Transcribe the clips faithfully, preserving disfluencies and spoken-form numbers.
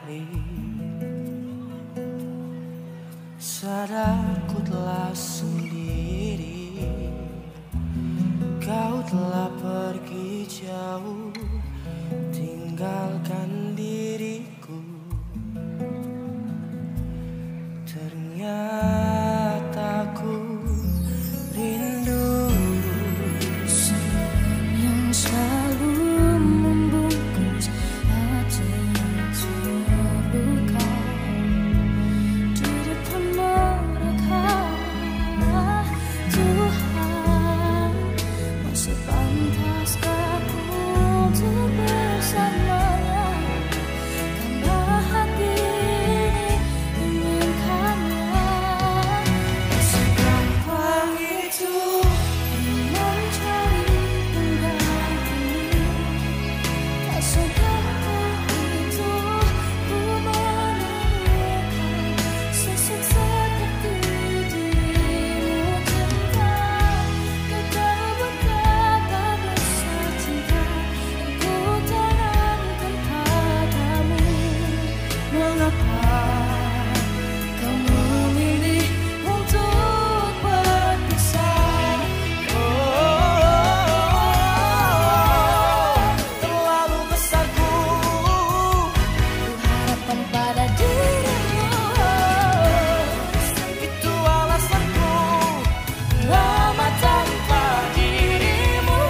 hari sadar ku telah sendiri. Kau telah pergi jauh, tinggalkan diriku. Ternyata ku rindu senyum yang selalu membungkus hati yang terluka. Di depan mereka, Tuhan, masih pantaskah ku untuk bersamanya? Karena hati ini inginkannya. Segampang itu mencari pengganti, tak segampang itu ku menemukan sosok seperti dirimu. Cinta, gagal berkata besar cinta yang ku tanamkan padamu. Mengapa kau memilih untuk berpisah? terlalu besar ku Harapan pada dirimu, itu alasanku lama tanpa dirimu.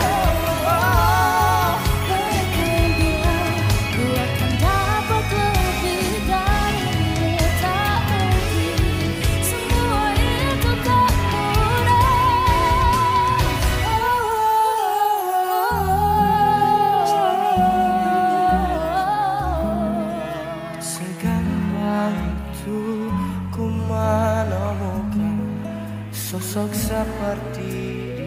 Mereka yang bilang ku akan dapat lebih darimu, tak mungkin. Semua itu tak mudah. segampang itu ku menemukan sosok seperti